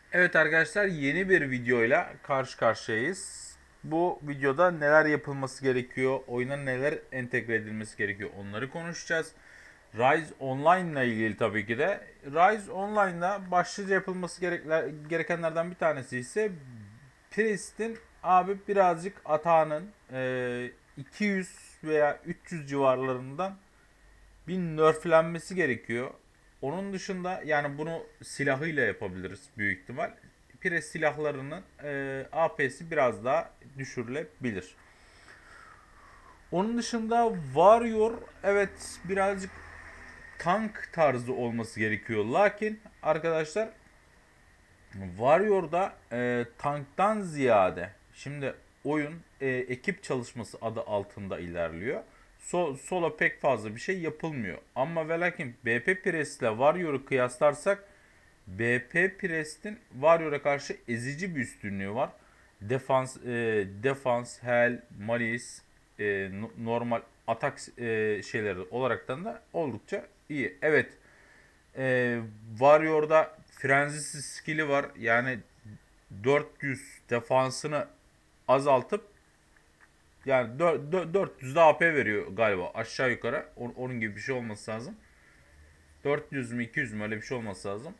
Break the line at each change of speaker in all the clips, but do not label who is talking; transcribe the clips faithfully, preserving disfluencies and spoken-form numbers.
Evet arkadaşlar, yeni bir videoyla karşı karşıyayız. Bu videoda neler yapılması gerekiyor, oyuna neler entegre edilmesi gerekiyor onları konuşacağız. Rise Online ile ilgili tabii ki de. Rise Online'da başlıca yapılması gerekenlerden bir tanesi ise Priest'in abi birazcık atağının e, iki yüz veya üç yüz civarlarından bir nerflenmesi gerekiyor. Onun dışında yani bunu silahıyla yapabiliriz büyük ihtimal. Pire silahlarının e, A P'si biraz daha düşürülebilir. Onun dışında Warrior, evet, birazcık tank tarzı olması gerekiyor. Lakin arkadaşlar, Warrior'da e, tanktan ziyade şimdi oyun e, ekip çalışması adı altında ilerliyor. So, solo pek fazla bir şey yapılmıyor. Ama ve lakin B P Press ile Warrior'u kıyaslarsak B P Press'in Warrior'a karşı ezici bir üstünlüğü var. Defans, e, defans, hel, malis, e, normal atak e, şeyleri olaraktan da oldukça iyi. Evet, e, Warrior'da frenzi skill'i var. Yani dört yüz defansını azaltıp yani dört yüz de A P veriyor galiba aşağı yukarı. Onun gibi bir şey olması lazım. dört yüz mü iki yüz mü öyle bir şey olması lazım.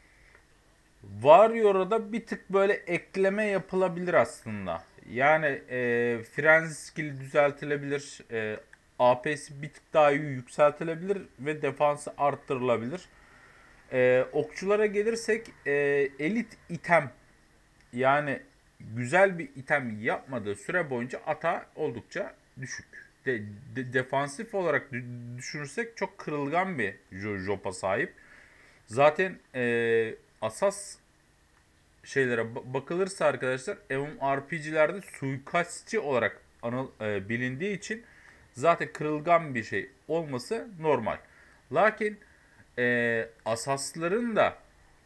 Warrior'a da bir tık böyle ekleme yapılabilir aslında. Yani e, frenzi skill'i düzeltilebilir. E, A P'si bir tık daha iyi yükseltilebilir ve defansı arttırılabilir. E, okçulara gelirsek e, elit item, yani güzel bir item yapmadığı süre boyunca ata oldukça düşük. De, de, defansif olarak düşünürsek çok kırılgan bir Jopa sahip. Zaten e, asas şeylere bakılırsa arkadaşlar, MMORPG'lerde suikastçı olarak anıl, e, bilindiği için zaten kırılgan bir şey olması normal. Lakin e, asasların da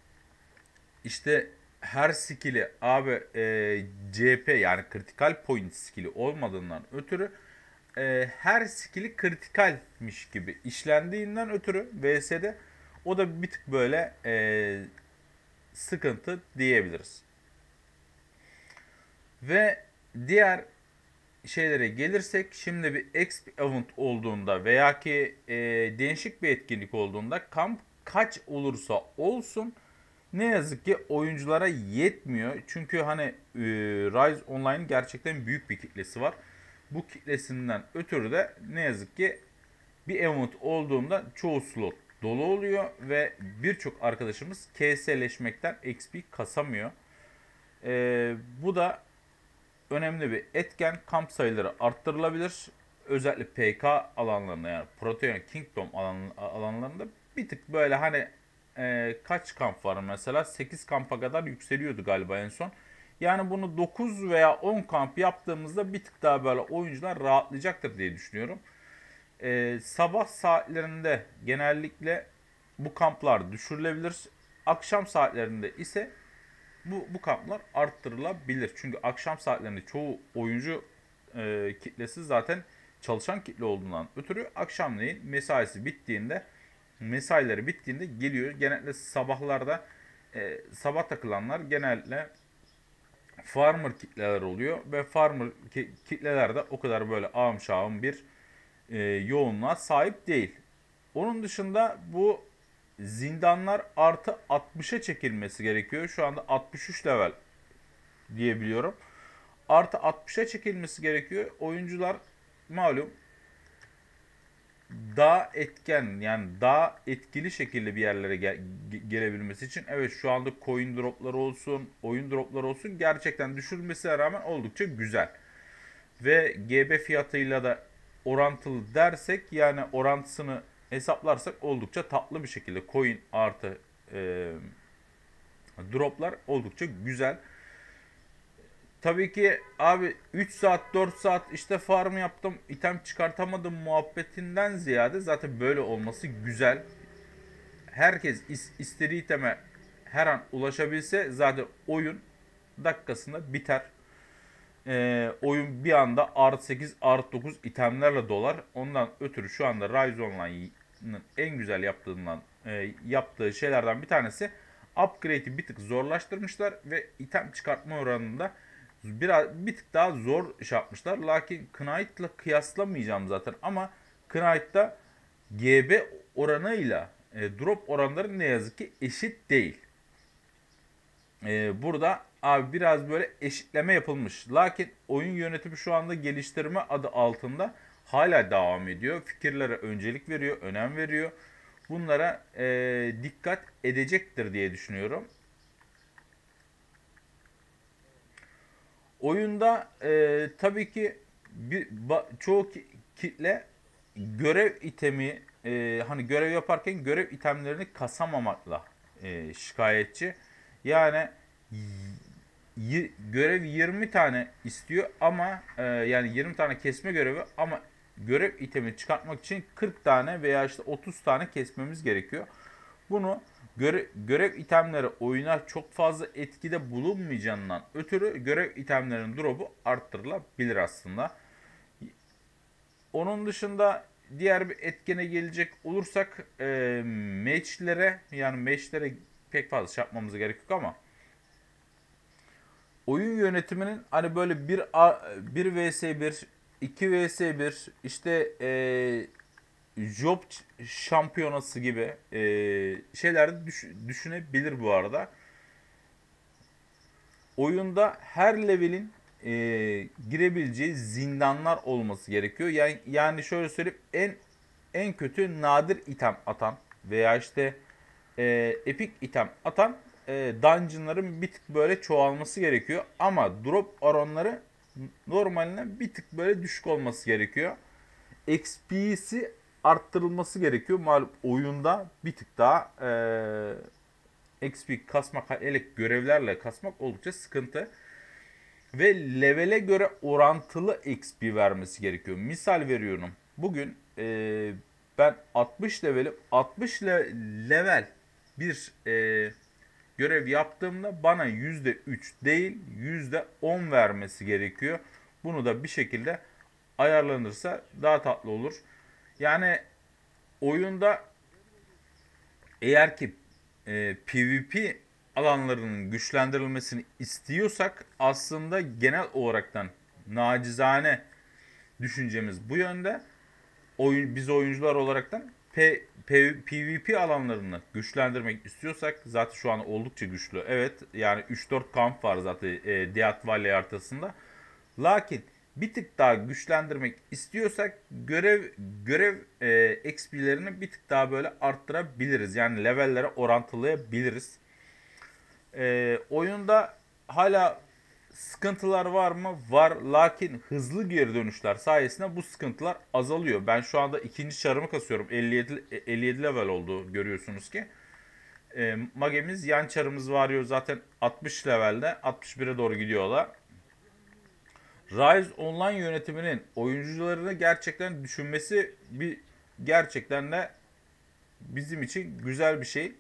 işte her skill'i abi e, C P yani critical point skill'i olmadığından ötürü e, her skill'i kritikalmiş gibi işlendiğinden ötürü V S'de o da bir tık böyle e, sıkıntı diyebiliriz. Ve diğer şeylere gelirsek, şimdi bir exp event olduğunda veya ki e, değişik bir etkinlik olduğunda kamp kaç olursa olsun ne yazık ki oyunculara yetmiyor. Çünkü hani e, Rise Online gerçekten büyük bir kitlesi var. Bu kitlesinden ötürü de ne yazık ki bir event olduğunda çoğu slot dolu oluyor ve birçok arkadaşımız K S'leşmekten X P kasamıyor. E, bu da önemli bir etken. Kamp sayıları arttırılabilir. Özellikle P K alanlarında, yani Protean Kingdom alan, alanlarında bir tık böyle hani e, kaç kamp var mesela? sekiz kampa kadar yükseliyordu galiba en son. Yani bunu dokuz veya on kamp yaptığımızda bir tık daha böyle oyuncular rahatlayacaktır diye düşünüyorum. E, sabah saatlerinde genellikle bu kamplar düşürülebilir. Akşam saatlerinde ise bu, bu kamplar arttırılabilir. Çünkü akşam saatlerinde çoğu oyuncu e, kitlesi zaten çalışan kitle olduğundan ötürü akşamleyin mesaisi bittiğinde mesaileri bittiğinde geliyor. Genellikle sabahlarda e, sabah takılanlar genellikle farmer kitleler oluyor ve farmer kitleler de o kadar böyle ağım şahım bir e, yoğunluğa sahip değil. Onun dışında bu zindanlar artı altmışa çekilmesi gerekiyor. Şu anda altmış üç level diyebiliyorum. Artı altmışa çekilmesi gerekiyor. Oyuncular malum daha etken, yani daha etkili şekilde bir yerlere gel- gelebilmesi için, evet, şu anda coin dropları olsun, oyun dropları olsun gerçekten düşürülmesine rağmen oldukça güzel. Ve G B fiyatıyla da orantılı dersek, yani orantısını hesaplarsak oldukça tatlı bir şekilde coin artı e, droplar oldukça güzel. Tabii ki abi üç saat dört saat işte farm yaptım, item çıkartamadım muhabbetinden ziyade zaten böyle olması güzel. Herkes is- istediği iteme her an ulaşabilse zaten oyun dakikasında biter. Ee, oyun bir anda artı sekiz artı dokuz itemlerle dolar. Ondan ötürü şu anda Rise Online'ın en güzel yaptığından e, yaptığı şeylerden bir tanesi upgrade'i bir tık zorlaştırmışlar ve item çıkartma oranında biraz bir tık daha zor iş yapmışlar. Lakin Knight'la kıyaslamayacağım zaten ama Knight'ta G B oranıyla e, drop oranları ne yazık ki eşit değil. E, burada abi biraz böyle eşitleme yapılmış. Lakin oyun yönetimi şu anda geliştirme adı altında hala devam ediyor. Fikirlere öncelik veriyor, önem veriyor. Bunlara e, dikkat edecektir diye düşünüyorum. Oyunda e, tabii ki bir, ba, çoğu ki, kitle görev itemi e, hani görev yaparken görev itemlerini kasamamakla e, şikayetçi. Yani y- görev yirmi tane istiyor ama e, yani yirmi tane kesme görevi ama görev itemi çıkartmak için kırk tane veya işte otuz tane kesmemiz gerekiyor. Bunu görev, görev itemleri oyuna çok fazla etkide bulunmayacağından ötürü görev itemlerinin drop'u arttırılabilir aslında. Onun dışında diğer bir etkene gelecek olursak e, match'lere yani match'lere pek fazla şey yapmamız gerek yok ama oyun yönetiminin hani böyle bir bir vs bir, iki vs bir işte e, job şampiyonası gibi e, şeyler düş, düşünebilir bu arada. Oyunda her levelin e, girebileceği zindanlar olması gerekiyor. Yani yani şöyle söyleyeyim en en kötü nadir item atan veya işte e, epic item atan e, dungeonların bir tık böyle çoğalması gerekiyor. Ama drop oranları normaline bir tık böyle düşük olması gerekiyor. X P'si arttırılması gerekiyor. Malum oyunda bir tık daha e, X P kasmak, hele görevlerle kasmak oldukça sıkıntı. Ve levele göre orantılı X P vermesi gerekiyor. Misal veriyorum. Bugün e, ben altmış levelim. altmış le- level bir e, görev yaptığımda bana yüzde üç değil yüzde on vermesi gerekiyor. Bunu da bir şekilde ayarlanırsa daha tatlı olur. Yani oyunda eğer ki e, PvP alanlarının güçlendirilmesini istiyorsak aslında genel olaraktan nacizane düşüncemiz bu yönde. Oyun, biz oyuncular olaraktan P, P, PvP alanlarını güçlendirmek istiyorsak zaten şu an oldukça güçlü. Evet yani üç dört kamp var zaten e, Death Valley haritasında. Lakin bir tık daha güçlendirmek istiyorsak görev görev e, X P'lerini bir tık daha böyle arttırabiliriz. Yani levellere orantılayabiliriz. E, oyunda hala sıkıntılar var mı? Var. Lakin hızlı geri dönüşler sayesinde bu sıkıntılar azalıyor. Ben şu anda ikinci çarımı kasıyorum. elli yedi, elli yedi level oldu görüyorsunuz ki. E, magemiz yan çarımız varıyor zaten altmış levelde. altmış bire doğru gidiyorlar. Rise Online yönetiminin oyuncularını gerçekten düşünmesi bir gerçekten de bizim için güzel bir şey.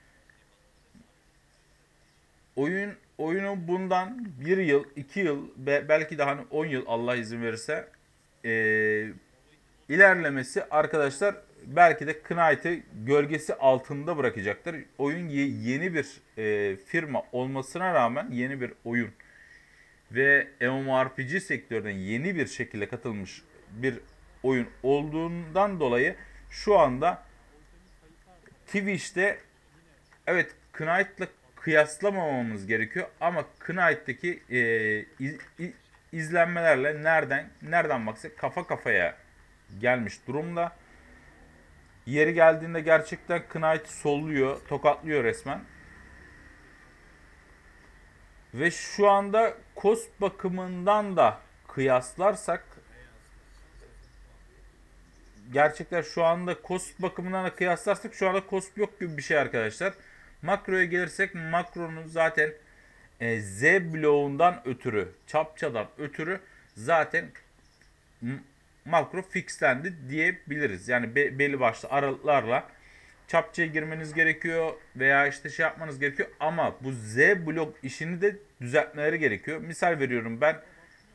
Oyun oyunu bundan bir yıl, iki yıl, belki de hani on yıl Allah izin verirse ee, ilerlemesi arkadaşlar belki de Knight'ı gölgesi altında bırakacaktır. Oyun yeni bir e, firma olmasına rağmen yeni bir oyun ve MMORPG sektörüne yeni bir şekilde katılmış bir oyun olduğundan dolayı şu anda Twitch'te evet Knight'la kıyaslamamamız gerekiyor ama Knight'taki e, iz, izlenmelerle nereden nereden baksak kafa kafaya gelmiş durumda. Yeri geldiğinde gerçekten Knight solluyor, tokatlıyor resmen. Ve şu anda cost bakımından da kıyaslarsak gerçekten şu anda cost bakımından da kıyaslarsak şu anda cost yok gibi bir şey arkadaşlar. Makroya gelirsek makronun zaten e, Z bloğundan ötürü, çapçadan ötürü zaten makro fixlendi diyebiliriz. Yani be, belli başlı aralıklarla çapçıya girmeniz gerekiyor veya işte şey yapmanız gerekiyor ama bu Z blok işini de düzeltmeleri gerekiyor. Misal veriyorum ben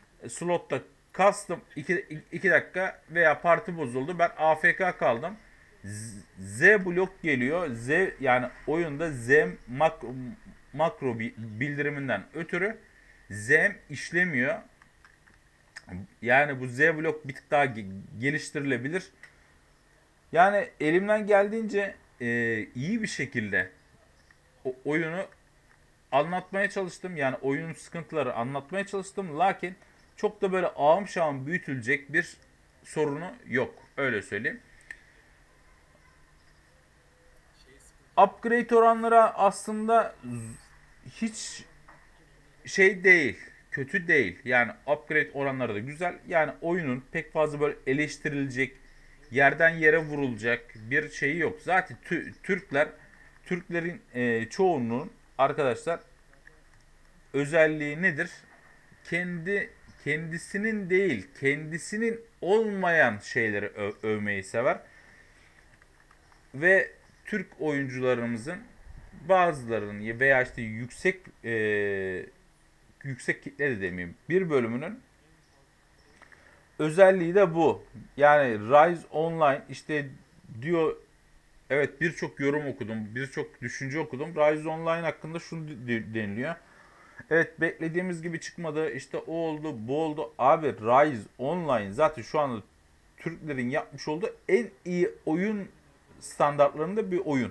slotta kastım iki, iki dakika veya parti bozuldu. Ben A F K kaldım. Z, Z blok geliyor. Z yani oyunda Z mak, makro bildiriminden ötürü Z işlemiyor. Yani bu Z blok bir tık daha geliştirilebilir. Yani elimden geldiğince e, iyi bir şekilde o oyunu anlatmaya çalıştım. Yani oyunun sıkıntıları anlatmaya çalıştım. Lakin çok da böyle ağım şahım büyütülecek bir sorunu yok. Öyle söyleyeyim. Upgrade oranları aslında hiç şey değil. Kötü değil. Yani upgrade oranları da güzel. Yani oyunun pek fazla böyle eleştirilecek, yerden yere vurulacak bir şeyi yok. Zaten tü- Türkler, Türklerin e, çoğunluğun arkadaşlar özelliği nedir? Kendi kendisinin değil, kendisinin olmayan şeyleri ö- övmeyi sever. Ve Türk oyuncularımızın bazılarının veya işte yüksek e, yüksek kitle de demeyeyim bir bölümünün özelliği de bu. Yani Rise Online işte diyor, evet birçok yorum okudum, birçok düşünce okudum. Rise Online hakkında şunu deniliyor. Evet beklediğimiz gibi çıkmadı. İşte o oldu, bu oldu. Abi Rise Online zaten şu anda Türklerin yapmış olduğu en iyi oyun standartlarında bir oyun.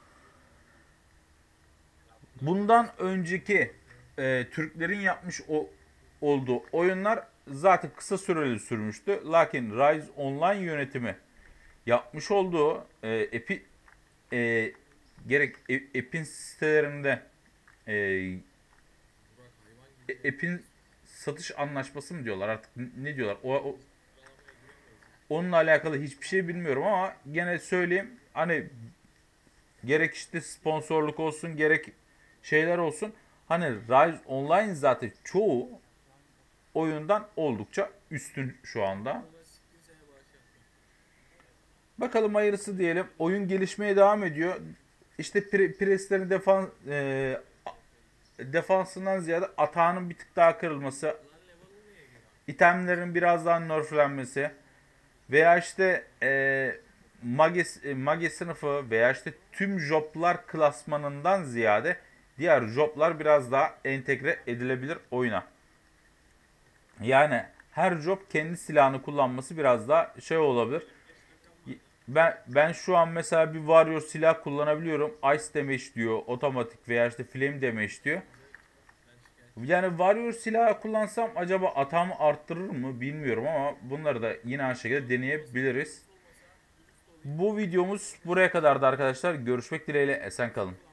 Bundan önceki e, Türklerin yapmış o, olduğu oyunlar zaten kısa süreli sürmüştü. Lakin Rise Online yönetimi yapmış olduğu e, epi, e, gerek e, Epin sitelerinde e, Epin satış anlaşması mı diyorlar artık ne diyorlar? O, o onunla alakalı hiçbir şey bilmiyorum ama gene söyleyeyim. Hani gerek işte sponsorluk olsun gerek şeyler olsun. Hani Rise Online zaten çoğu oyundan oldukça üstün şu anda. Bakalım hayırlısı diyelim. Oyun gelişmeye devam ediyor. İşte pre- preslerin defans e, defansından ziyade atağının bir tık daha kırılması, itemlerin biraz daha nerflenmesi veya işte e, mage, mage sınıfı veya işte tüm joblar klasmanından ziyade diğer joblar biraz daha entegre edilebilir oyuna. Yani her job kendi silahını kullanması biraz daha şey olabilir. Ben ben şu an mesela bir warrior silah kullanabiliyorum. Ice damage diyor, otomatik veya işte flame damage diyor. Yani warrior silahı kullansam acaba atağımı arttırır mı bilmiyorum ama bunları da yine aynı şekilde deneyebiliriz. Bu videomuz buraya kadardı arkadaşlar. Görüşmek dileğiyle, esen kalın.